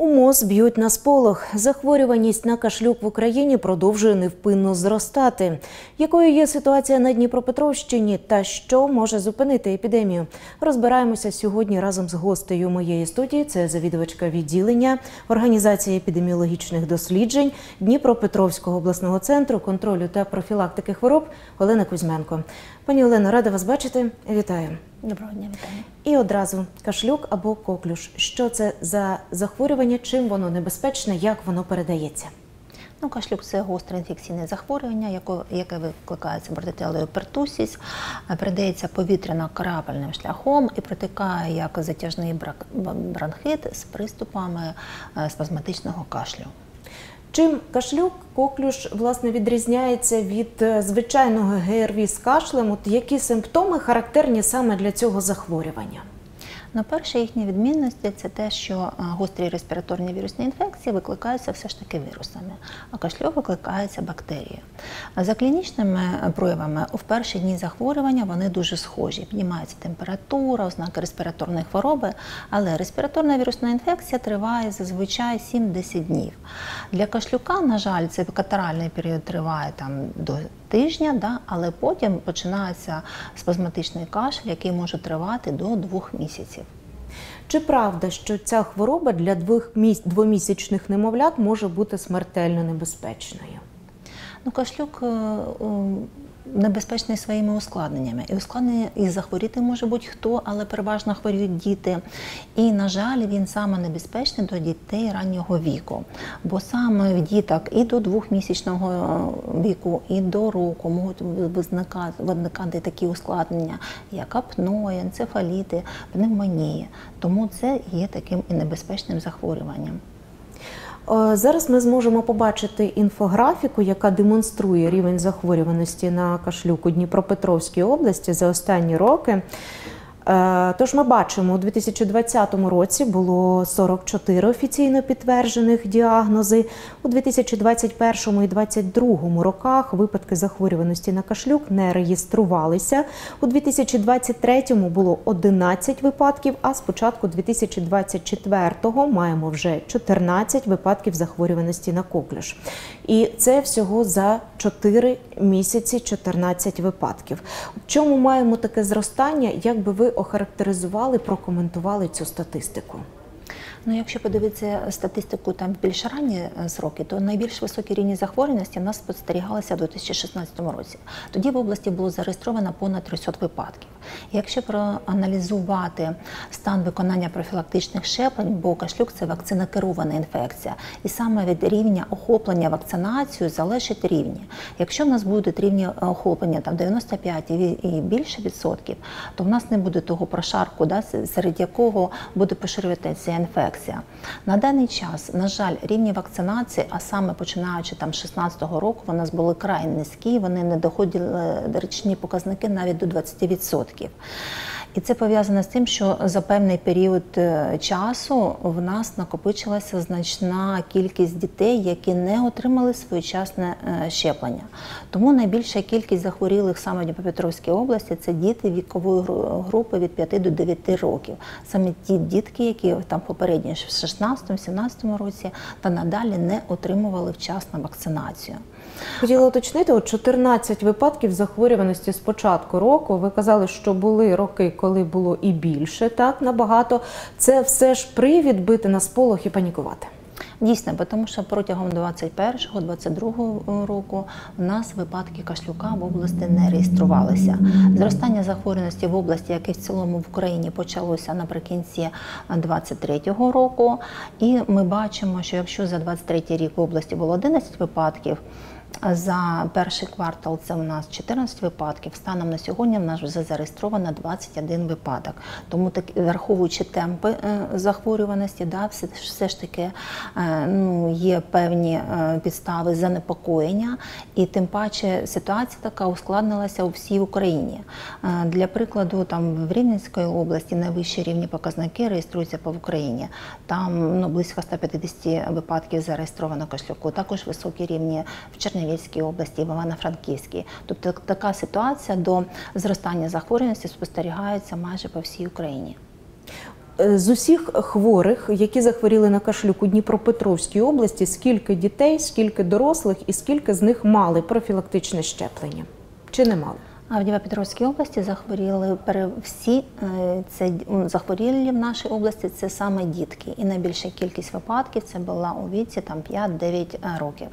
У МОЗ б'ють на сполох. Захворюваність на кашлюк в Україні продовжує невпинно зростати. Якою є ситуація на Дніпропетровщині та що може зупинити епідемію? Розбираємося сьогодні разом з гостею моєї студії. Це завідувачка відділення Організації епідеміологічних досліджень Дніпропетровського обласного центру контролю та профілактики хвороб Олена Кузьменко. Пані Олено, рада вас бачити. Вітаю. Доброго дня, вітаю. І одразу кашлюк або коклюш. Що це за захворювання, чим воно небезпечне, як воно передається? Кашлюк – це гостре інфекційне захворювання, яке викликається бортелеою пертусіс, передається повітряно-крапельним шляхом і протикає як затяжний бронхит з приступами спазматичного кашлю. Чим кашлюк, коклюш, власне, відрізняється від звичайного ГРВІ з кашлем? От які симптоми характерні саме для цього захворювання? Перша їхня відмінність – це те, що гострі респіраторні вірусні інфекції викликаються все ж таки вірусами, а кашлюк викликається бактерією. За клінічними проявами в перші дні захворювання вони дуже схожі. Піднімається температура, ознаки респіраторної хвороби, але респіраторна вірусна інфекція триває зазвичай 7-10 днів. Для кашлюка, на жаль, цей катаральний період триває до тижня, але потім починається спазматичний кашель, який може тривати до 2 місяців. Чи правда, що ця хвороба для двомісячних немовлят може бути смертельно небезпечною? Кашлюк небезпечний своїми ускладненнями. І ускладнення і захворіти може будь-хто, але переважно хворіють діти. І, на жаль, він саме небезпечний до дітей раннього віку. Бо саме в діток і до 2-місячного віку, і до року можуть виникати такі ускладнення, як апноє, енцефаліти, пневмонія. Тому це є таким і небезпечним захворюванням. Зараз ми зможемо побачити інфографіку, яка демонструє рівень захворюваності на кашлюк у Дніпропетровській області за останні роки. Тож ми бачимо, у 2020 році було 44 офіційно підтверджених діагнози, у 2021 і 2022 роках випадки захворюваності на кашлюк не реєструвалися, у 2023 було 11 випадків, а з початку 2024 маємо вже 14 випадків захворюваності на коклюш. І це всього за 4 місяці 14 випадків. В чому маємо таке зростання, як би ви охарактеризували, прокоментували цю статистику? Якщо подивитися статистику більш ранні сроки, то найбільш високі рівні захворюваності у нас спостерігалися у 2016 році. Тоді в області було зареєстровано понад 300 випадків. Якщо проаналізувати стан виконання профілактичних щеплень, бо кашлюк – це вакцинокерована інфекція, і саме від рівня охоплення вакцинацією залежить рівні. Якщо в нас будуть рівні охоплення 95 і більше відсотків, то в нас не буде того прошарку, серед якого буде поширюватися інфекція. На даний час, на жаль, рівні вакцинації, а саме починаючи з 2016 року, у нас були край низькі, вони не доходили річні показники навіть до 20%. І це пов'язано з тим, що за певний період часу в нас накопичилася значна кількість дітей, які не отримали своєчасне щеплення. Тому найбільша кількість захворілих саме в Дніпропетровській області – це діти вікової групи від 5 до 9 років. Саме ті дітки, які попередньо в 2016-2017 році та надалі не отримували вчасно вакцинацію. Хотіла уточнити, 14 випадків захворюваності з початку року. Ви казали, що були роки, коли було і більше, так, набагато. Це все ж привід бити на сполох і панікувати? Дійсно, тому що протягом 2021-2022 року у нас випадки кашлюка в області не реєструвалися. Зростання захворюваності в області, яке в цілому в Україні почалося наприкінці 2023 року. І ми бачимо, що якщо за 2023 рік в області було 11 випадків, за перший квартал це у нас 14 випадків, станом на сьогодні в нас вже зареєстровано 21 випадок. Тому, враховуючи темпи захворюваності, все ж таки є певні підстави занепокоєння, і тим паче ситуація така ускладнилася у всій Україні. Для прикладу, в Рівненській області найвищі рівні показники реєструються по Україні. Там близько 150 випадків зареєстровано кашлюку, також високі рівні в Чернівецькій області, в Івано-Франківській. Тобто така ситуація до зростання захворюваності спостерігається майже по всій Україні. З усіх хворих, які захворіли на кашлюк у Дніпропетровській області, скільки дітей, скільки дорослих і скільки з них мали профілактичне щеплення? Чи не мали? А в Дніпропетровській області захворіли всі захворілі в нашій області це саме дітки. І найбільша кількість випадків це була у віці 5-9 років.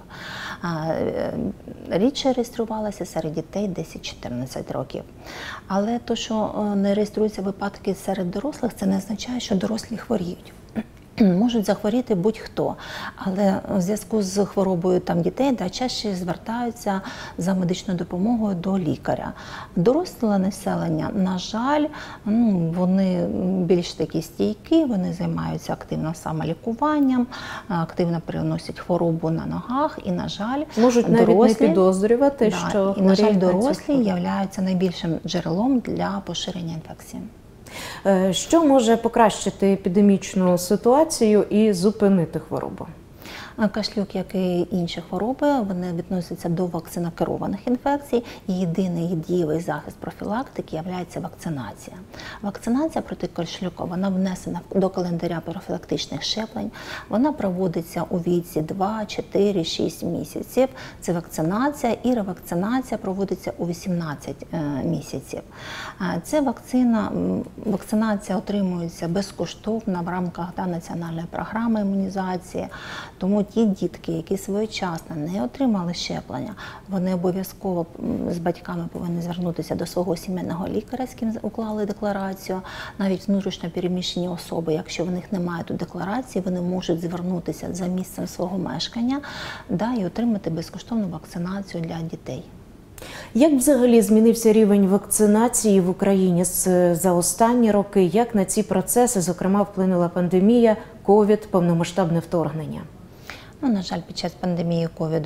Рідше реєструвалася серед дітей 10-14 років. Але то, що не реєструються випадки серед дорослих, це не означає, що дорослі хворіють. Можуть захворіти будь-хто, але в зв'язку з хворобою дітей чаще звертаються за медичною допомогою до лікаря. Доросле населення, на жаль, вони більш такі стійкі, вони займаються активно самолікуванням, активно переносять хворобу на ногах і, на жаль, можуть навіть не підозрювати, що і, на жаль, дорослі являються найбільшим джерелом для поширення інфекції. Що може покращити епідемічну ситуацію і зупинити хворобу? Кашлюк, як і інші хвороби, вони відносяться до вакцинокерованих інфекцій. І єдиний дієвий захист профілактики є вакцинація. Вакцинація проти кашлюка, вона внесена до календаря профілактичних щеплень. Вона проводиться у віці 2, 4, 6 місяців. Це вакцинація, і ревакцинація проводиться у 18 місяців. Це вакцинація отримується безкоштовно в рамках національної програми імунізації. Тому ті дітки, які своєчасно не отримали щеплення, вони обов'язково з батьками повинні звернутися до свого сімейного лікаря, з ким уклали декларацію. Навіть внутрішньо переміщені особи, якщо в них немає тут декларації, вони можуть звернутися за місцем свого мешкання і отримати безкоштовну вакцинацію для дітей. Як взагалі змінився рівень вакцинації в Україні за останні роки? Як на ці процеси, зокрема, вплинула пандемія, ковід, повномасштабне вторгнення? На жаль, під час пандемії ковіду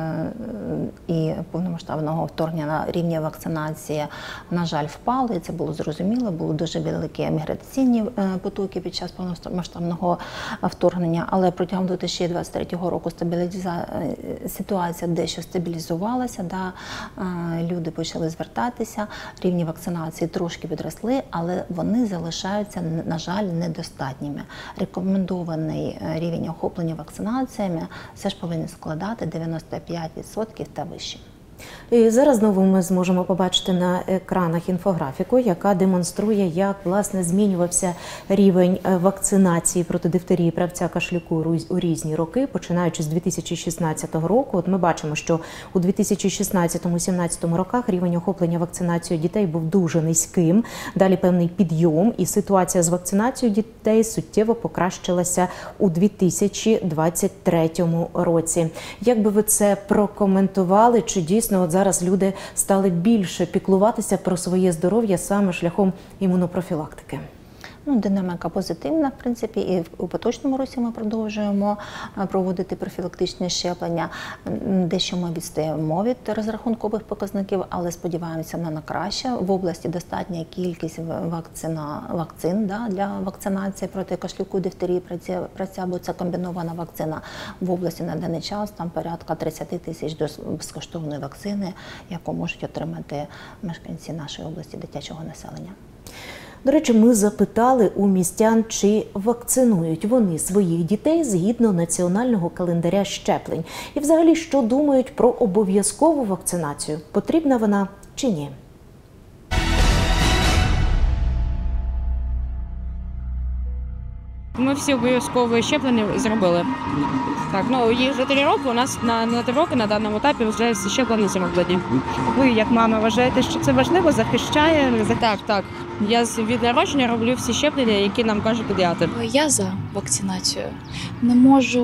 і повномасштабного вторгнення на рівні вакцинації, на жаль, впали. І це було зрозуміло, були дуже великі міграційні потоки під час повномасштабного вторгнення. Але протягом 2023 року ситуація дещо стабілізувалася, люди почали звертатися, рівні вакцинації трошки підросли, але вони залишаються, на жаль, недостатніми. Рекомендований рівень охоплення вакцинаціями все ж повинен складати 95% та вище. І зараз знову ми зможемо побачити на екранах інфографіку, яка демонструє, як, власне, змінювався рівень вакцинації проти дифтерії, правця, кашлюку у різні роки, починаючи з 2016 року. От ми бачимо, що у 2016-2017 роках рівень охоплення вакцинацією дітей був дуже низьким, далі певний підйом, і ситуація з вакцинацією дітей суттєво покращилася у 2023 році. Як би ви це прокоментували, чи дійсно от зараз люди стали більше піклуватися про своє здоров'я саме шляхом імунопрофілактики? Динаміка позитивна, в принципі, і у поточному році ми продовжуємо проводити профілактичні щеплення. Дещо ми відстаємо від розрахункових показників, але сподіваємося на краще. В області достатня кількість вакцин для вакцинації проти кашлюку, дифтерії, правця, бо це комбінована вакцина. В області на даний час там порядка 30 тисяч безкоштовної вакцини, яку можуть отримати мешканці нашої області, дитячого населення. До речі, ми запитали у містян, чи вакцинують вони своїх дітей згідно національного календаря щеплень. І взагалі, що думають про обов'язкову вакцинацію? Потрібна вона чи ні? Ми всі обов'язкові щеплення зробили. Так, їх вже 3 роки, у нас на 3 роки на даному етапі вже всі щеплення зроблені. Ви, як мама, вважаєте, що це важливо, захищає? Так. Я від народження роблю всі щеплення, які нам каже педіатр. Я за вакцинацію. Не можу,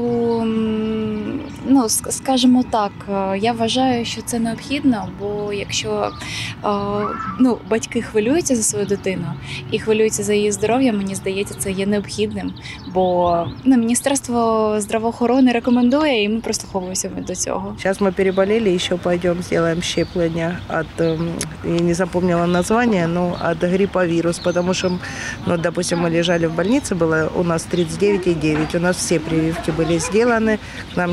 скажімо так, я вважаю, що це необхідно, бо якщо батьки хвилюються за свою дитину і хвилюються за її здоров'я, мені здається, це є необхідним, бо Міністерство здравоохорони рекомендує, і ми прислуховуємося до цього. Зараз ми переболіли, ще пойдемо зробимо щеплення від, я не запам'ятала названня, від грипповірус, потому что, допустим, мы лежали в больнице, было у нас 39,9, у нас все прививки были сделаны, к нам не было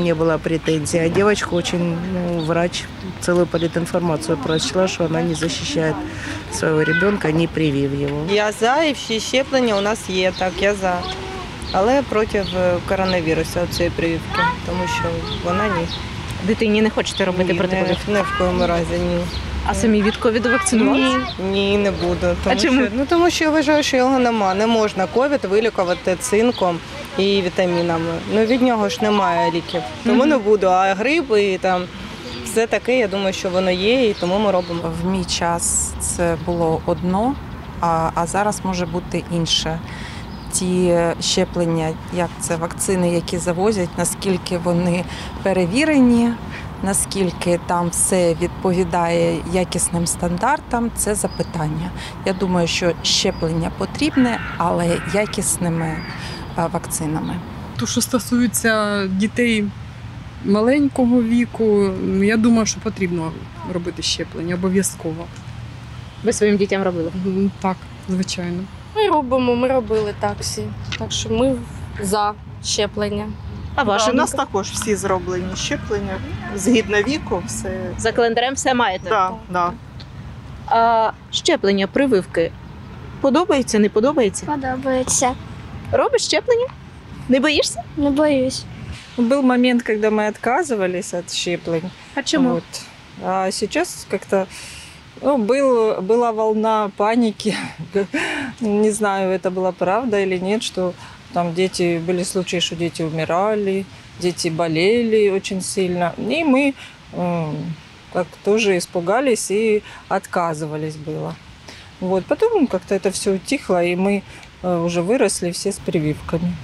претензий. А девочка очень, врач целую политинформацию прочла, что она не защищает своего ребенка, не привив его. Я за, і всі щеплення у нас є, так, я за. Але проти коронавірусу цієї прививки, тому що вона ні. Дитині не хочете робити Ні, протипрививку? не в коєму разі, ні. А самі від ковіду вакцинувалися? Ні, не буду. Тому чому? Що, тому що я вважаю, що його нема. Не можна ковід вилікувати цинком і вітамінами. Від нього ж немає ліків. Тому не буду. А грип і там все таке, я думаю, що воно є, і тому ми робимо. В мій час це було одно, а зараз може бути інше. Ті щеплення, як це вакцини, які завозять, наскільки вони перевірені, наскільки там все відповідає якісним стандартам, це запитання. Я думаю, що щеплення потрібне, але якісними вакцинами. То, що стосується дітей маленького віку, я думаю, що потрібно робити щеплення обов'язково. Ви своїм дітям робили? Так, звичайно. Ми робили так всі. Так що ми за щеплення. А ваші? У нас також всі зроблені щеплення, згідно віку, все. За календарем все маєте? Да. А щеплення, прививки подобається, не подобається? Подобається. Робиш щеплення? Не боїшся? Не боюсь. Был момент, когда мы отказывались от щеплень. А чому? Вот. А сейчас как-то была волна паники. Не знаю, это была правда или нет, что там были случаи, что дети умирали, дети болели очень сильно. И мы как тоже испугались и отказывались было. Вот. Потом как-то это все утихло, и мы уже выросли все с прививками.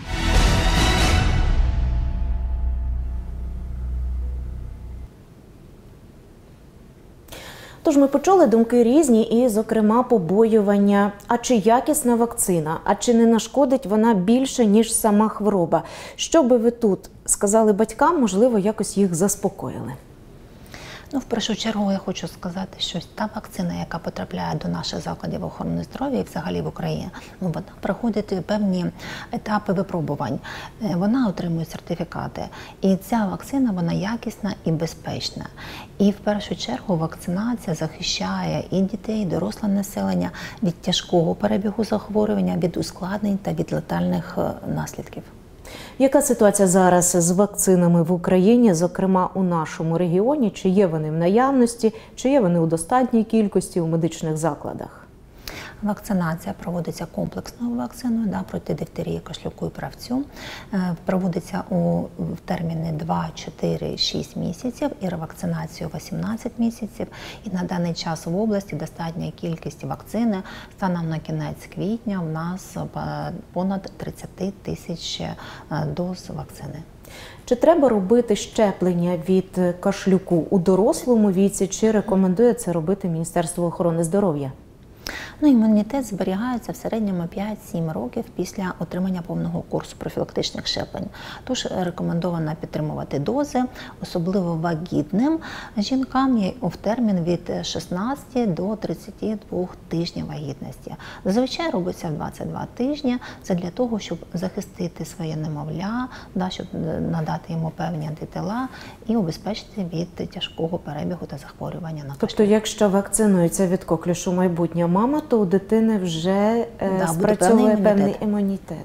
Тож ми почули думки різні і, зокрема, побоювання. А чи якісна вакцина? А чи не нашкодить вона більше, ніж сама хвороба? Що би ви тут сказали батькам, можливо, якось їх заспокоїли? В першу чергу я хочу сказати, що та вакцина, яка потрапляє до наших закладів охорони здоров'я і взагалі в Україні, вона проходить певні етапи випробувань. Вона отримує сертифікати. І ця вакцина, вона якісна і безпечна. І в першу чергу вакцинація захищає і дітей, і доросле населення від тяжкого перебігу захворювання, від ускладнень та від летальних наслідків. Яка ситуація зараз з вакцинами в Україні, зокрема у нашому регіоні? Чи є вони в наявності, чи є вони у достатній кількості у медичних закладах? Вакцинація проводиться комплексною вакциною проти дифтерії, кашлюку і правцю. Проводиться в терміни 2, 4, 6 місяців і ревакцинацію 18 місяців. І на даний час в області достатня кількість вакцини. Станом на кінець квітня в нас понад 30 тисяч доз вакцини. Чи треба робити щеплення від кашлюку у дорослому віці, чи рекомендує це робити Міністерство охорони здоров'я? Імунітет зберігається в середньому 5-7 років після отримання повного курсу профілактичних щеплень. Тож рекомендовано підтримувати дози, особливо вагітним жінкам в термін від 16 до 32 тижнів вагітності. Зазвичай робиться в 22 тижні. Це для того, щоб захистити своє немовля, щоб надати йому певні антитила і убезпечити від тяжкого перебігу та захворювання на кашлюк. Тобто, якщо вакцинується від коклюшу майбутня мама, то у дитини вже спрацьовує певний імунітет.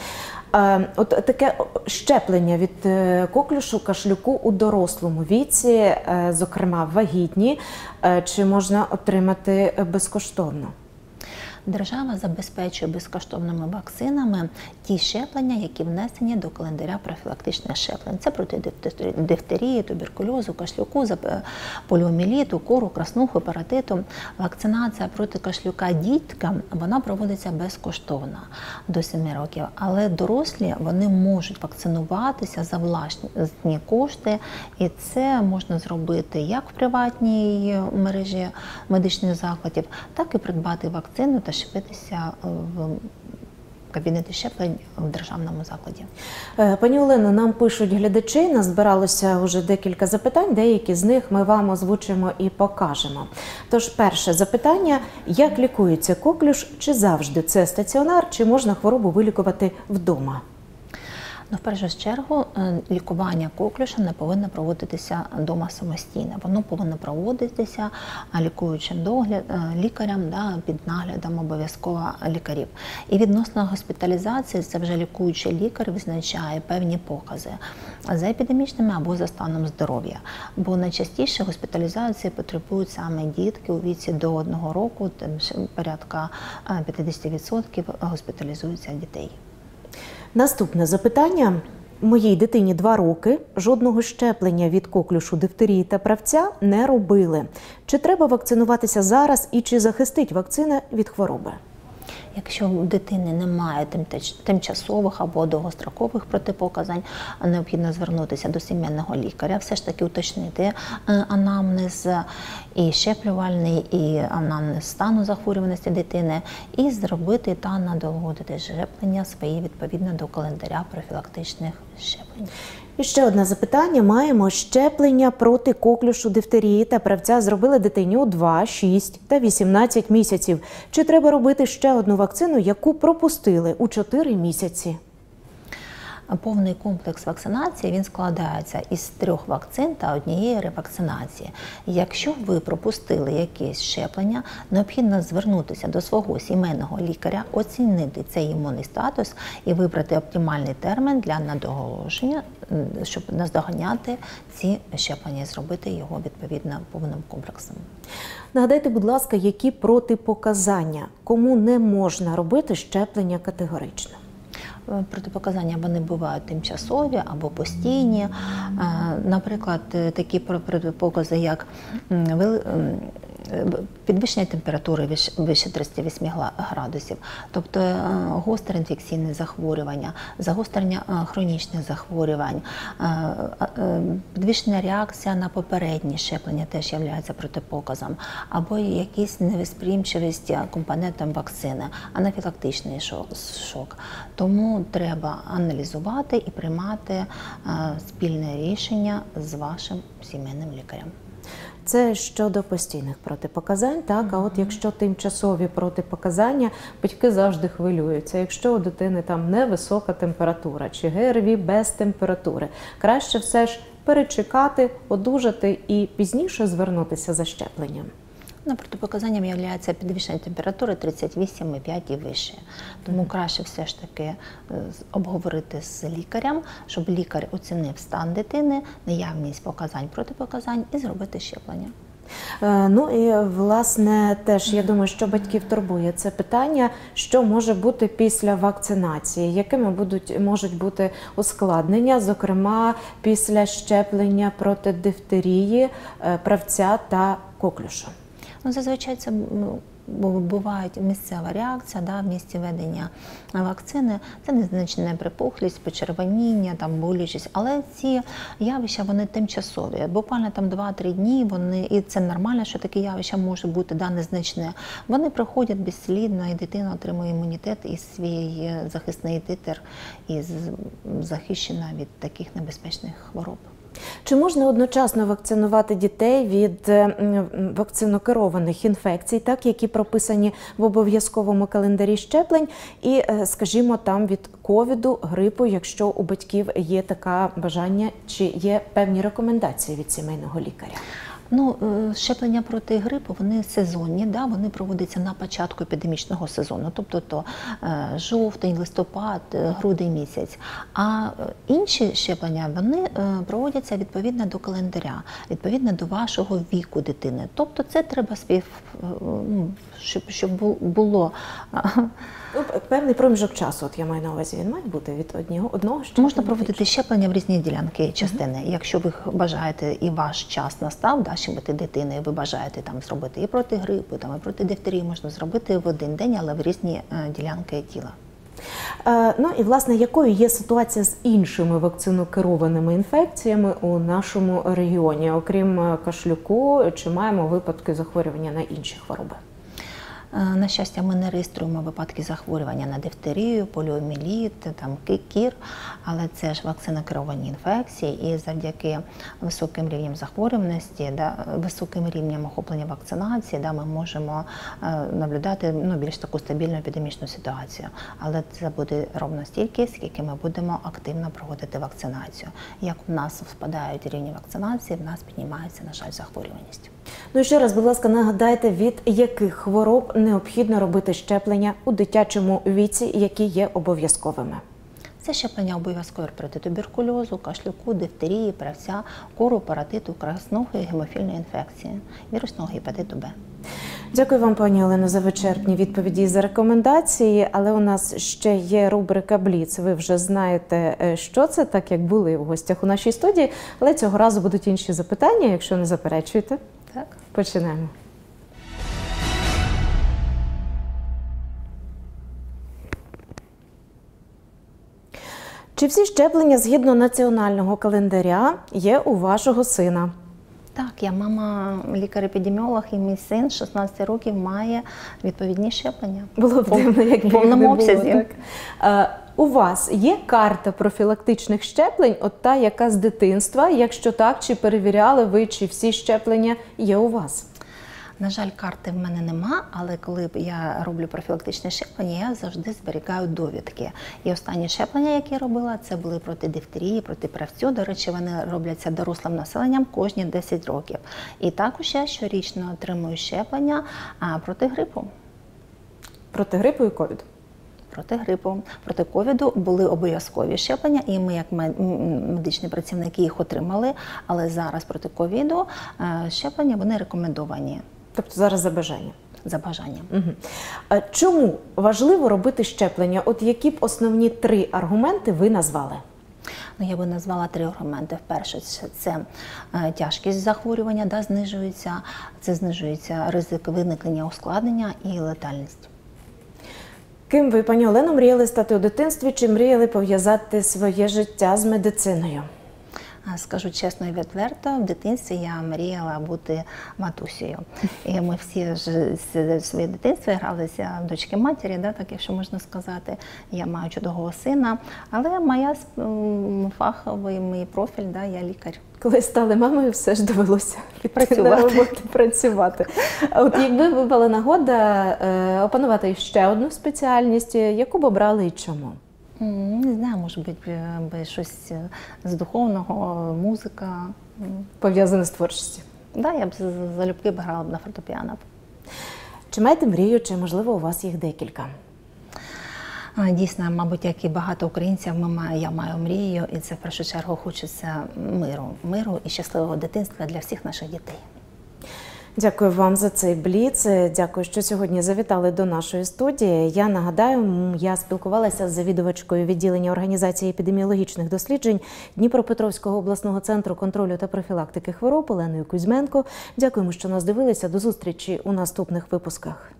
От таке щеплення від коклюшу, кашлюку у дорослому віці, зокрема вагітні, чи можна отримати безкоштовно? Держава забезпечує безкоштовними вакцинами ті щеплення, які внесені до календаря профілактичних щеплень. Це проти дифтерії, туберкульозу, кашлюку, поліомієліту, кору, краснухи, паротиту. Вакцинація проти кашлюка діткам, вона проводиться безкоштовно до 7 років. Але дорослі, вони можуть вакцинуватися за власні кошти. І це можна зробити як в приватній мережі медичних закладів, так і придбати вакцину та щепитися в кабінеті щеплень в державному закладі. Пані Олено, нам пишуть глядачі, назбиралося вже декілька запитань, деякі з них ми вам озвучимо і покажемо. Тож, перше запитання, як лікується коклюш, чи завжди це стаціонар, чи можна хворобу вилікувати вдома? Ну, в першу чергу, лікування коклюша не повинно проводитися вдома самостійно. Воно повинно проводитися лікуючим лікарем, під наглядом обов'язково лікарів. І відносно госпіталізації, це вже лікуючий лікар визначає певні покази за епідемічними або за станом здоров'я. Бо найчастіше госпіталізації потребують саме дітки у віці до 1 року, порядка 50% госпіталізуються дітей. Наступне запитання. Моїй дитині 2 роки, жодного щеплення від коклюшу, дифтерії та правця не робили. Чи треба вакцинуватися зараз і чи захистить вакцина від хвороби? Якщо у дитини немає тимчасових або довгострокових протипоказань, необхідно звернутися до сімейного лікаря, все ж таки уточнити анамнез і щеплювальний, і анамнез стану захворюваності дитини, і зробити та надолудити щеплення свої відповідно до календаря профілактичних щеплень. І ще одне запитання. Маємо щеплення проти коклюшу, дифтерії та правця зробили дитині у 2, 6 та 18 місяців. Чи треба робити ще одну вакцину, яку пропустили у 4 місяці? Повний комплекс вакцинації, він складається із 3 вакцин та 1 ревакцинації. Якщо ви пропустили якесь щеплення, необхідно звернутися до свого сімейного лікаря, оцінити цей імунний статус і вибрати оптимальний термін для надоголошення, щоб наздоганяти ці щеплення і зробити його відповідно повним комплексом. Нагадайте, будь ласка, які протипоказання, кому не можна робити щеплення категорично? Протипоказання вони бувають тимчасові або постійні. Наприклад, такі протипокази, як підвищення температури вище 38 градусів, тобто гостре інфекційне захворювання, загострення хронічних захворювань, підвищена реакція на попередні щеплення теж є протипоказом, або якісь невосприймчивість компонентам вакцини, анафілактичний шок. Тому треба аналізувати і приймати спільне рішення з вашим сімейним лікарем. Це щодо постійних протипоказань, так? А от якщо тимчасові протипоказання, батьки завжди хвилюються. Якщо у дитини там невисока температура чи ГРВІ без температури, краще все ж перечекати, одужати і пізніше звернутися за щепленням. Протипоказанням є підвищення температури 38,5 і вище. Тому краще все ж таки обговорити з лікарем, щоб лікар оцінив стан дитини, наявність протипоказань і зробити щеплення. Ну і, власне, теж, я думаю, що батьків турбує це питання, що може бути після вакцинації, якими можуть бути ускладнення, зокрема, після щеплення проти дифтерії, правця та коклюшу. Зазвичай це буває місцева реакція в місці введення вакцини. Це незначна припухлість, почервоніння, болючість. Але ці явища, вони тимчасові. Буквально 2-3 дні, і це нормально, що таке явище може бути незначне. Вони проходять безслідно, і дитина отримує імунітет і свій захисний титр, і захищена від таких небезпечних хвороб. Чи можна одночасно вакцинувати дітей від вакцинокерованих інфекцій, які прописані в обов'язковому календарі щеплень, і, скажімо, там від ковіду, грипу, якщо у батьків є таке бажання, чи є певні рекомендації від сімейного лікаря? Щеплення проти грипу, вони сезонні, вони проводяться на початку епідемічного сезону, тобто жовтень, листопад, грудень місяць. А інші щеплення, вони проводяться відповідно до календаря, відповідно до вашого віку дитини. Тобто це треба щоб було... Певний проміжок часу, от я маю на увазі, він має бути від одного щеплення? Можна проводити щеплення в різні ділянки частини. Якщо ви бажаєте і ваш час настав, щепити дитину, і ви бажаєте зробити і проти грипу, і проти дифтерії, можна зробити в один день, але в різні ділянки тіла. Ну і, власне, якою є ситуація з іншими вакцинокерованими інфекціями у нашому регіоні? Окрім кашлюку, чи маємо випадки захворювання на інші хвороби? На щастя, ми не реєструємо випадки захворювання на дифтерію, поліоміеліт, там, кір, але це ж вакцинокеровані інфекції, і завдяки високим рівням захворюваності, високим рівням охоплення вакцинації, ми можемо наблюдати більш таку стабільну епідемічну ситуацію. Але це буде ровно стільки, скільки ми будемо активно проводити вакцинацію. Як у нас впадають рівні вакцинації, в нас піднімається, на жаль, захворюваність. Ну і ще раз, будь ласка, нагадайте, від яких хвороб необхідно робити щеплення у дитячому віці, які є обов'язковими? Це щеплення обов'язкове проти туберкульозу, кашлюку, дифтерії, правця, кору, паротиту, краснухи, гемофільної інфекції, вірусного гепатиту Б. Дякую вам, пані Олено, за вичерпні відповіді і за рекомендації, але у нас ще є рубрика «Бліц». Ви вже знаєте, що це, так як були в гостях у нашій студії, але цього разу будуть інші запитання, якщо не заперечуєте. Так. Починаємо. Чи всі щеплення згідно національного календаря є у вашого сина? Так, я мама лікар-епідеміолог, і мій син 16 років має відповідні щеплення. Було б дивно, якби їх не повному було, обсязі. так. У вас є карта профілактичних щеплень, от та, яка з дитинства? Якщо так, чи перевіряли ви, чи всі щеплення є у вас? На жаль, карти в мене нема, але коли я роблю профілактичне щеплення, я завжди зберігаю довідки. І останні щеплення, які я робила, це були проти дифтерії, проти правцю. До речі, вони робляться дорослим населенням кожні 10 років. І також я щорічно отримую щеплення проти грипу. Проти грипу і ковіду? Проти грипу, проти ковіду були обов'язкові щеплення, і ми, як медичні працівники, їх отримали. Але зараз проти ковіду щеплення, вони рекомендовані. Тобто зараз за бажанням? За бажанням. Угу. Чому важливо робити щеплення? От які б основні 3 аргументи ви назвали? Ну, я би назвала 3 аргументи. Перше, це тяжкість захворювання, знижується, це знижується ризик виникнення ускладнення і летальність. Ким ви, пані Олено, мріяли стати у дитинстві, чи мріяли пов'язати своє життя з медициною? Скажу чесно і відверто, в дитинстві я мріяла бути матусею. І ми всі ж своє дитинство гралися в дочки матері, так, якщо можна сказати. Я маю чудового сина, але моя фаховий мій профіль, я лікар. Коли стали мамою, все ж довелося піти на роботу, працювати. А от якби випала нагода опанувати ще одну спеціальність, яку б обрали і чому? Не знаю, може бути, щось з духовного, музика. Пов'язане з творчістю? Так, я б залюбки грала б на фортепіано. Чи маєте мрію, чи, можливо, у вас їх декілька? Дійсно, мабуть, як і багато українців, я маю мрію, і це в першу чергу хочеться миру і щасливого дитинства для всіх наших дітей. Дякую вам за цей бліц. Дякую, що сьогодні завітали до нашої студії. Я нагадаю, я спілкувалася з завідувачкою відділення організації епідеміологічних досліджень Дніпропетровського обласного центру контролю та профілактики хвороб Оленою Кузьменко. Дякуємо, що нас дивилися. До зустрічі у наступних випусках.